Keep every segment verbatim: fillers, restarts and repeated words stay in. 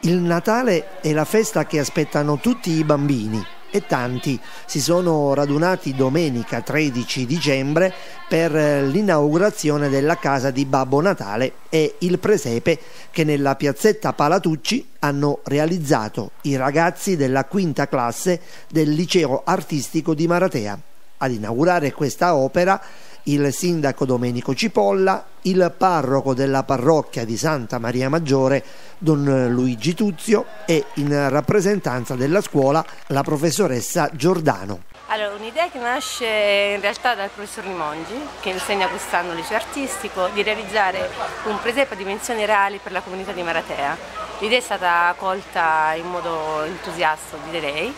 Il Natale è la festa che aspettano tutti i bambini e tanti si sono radunati domenica tredici dicembre per l'inaugurazione della casa di Babbo Natale e il presepe che nella piazzetta Palatucci hanno realizzato i ragazzi della quinta classe del liceo artistico di Maratea. Ad inaugurare questa opera il sindaco Domenico Cipolla, il parroco della parrocchia di Santa Maria Maggiore Don Luigi Tuzio e in rappresentanza della scuola la professoressa Giordano. Allora, un'idea che nasce in realtà dal professor Rimongi, che insegna quest'anno al liceo artistico, di realizzare un presepe a dimensioni reali per la comunità di Maratea. L'idea è stata colta in modo entusiasta, direi.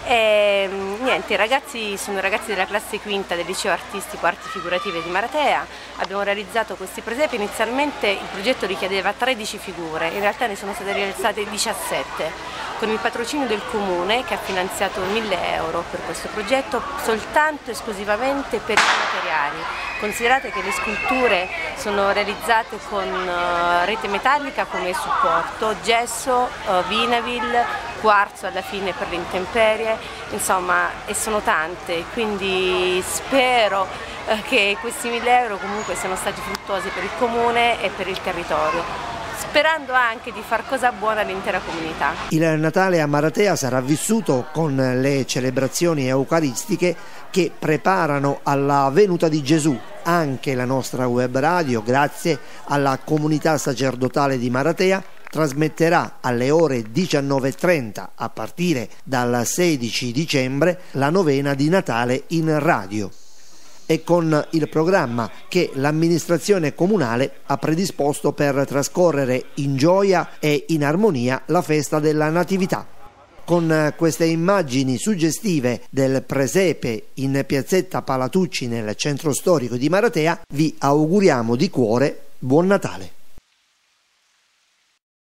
E niente, i ragazzi sono ragazzi della classe quinta del liceo artistico arti figurative di Maratea. Abbiamo realizzato questi presepi. Inizialmente il progetto richiedeva tredici figure, in realtà ne sono state realizzate diciassette con il patrocinio del comune che ha finanziato mille euro per questo progetto soltanto esclusivamente per i materiali. Considerate che le sculture sono realizzate con uh, rete metallica come supporto, gesso, uh, vinavil, quarzo alla fine per le intemperie, insomma, e sono tante, quindi spero uh, che questi mille euro comunque siano stati fruttuosi per il comune e per il territorio, sperando anche di far cosa buona all'intera comunità. Il Natale a Maratea sarà vissuto con le celebrazioni eucaristiche che preparano alla venuta di Gesù. Anche la nostra web radio, grazie alla comunità sacerdotale di Maratea, trasmetterà alle ore diciannove e trenta a partire dal sedici dicembre la novena di Natale in radio e con il programma che l'amministrazione comunale ha predisposto per trascorrere in gioia e in armonia la festa della Natività. Con queste immagini suggestive del presepe in piazzetta Palatucci nel centro storico di Maratea vi auguriamo di cuore buon Natale.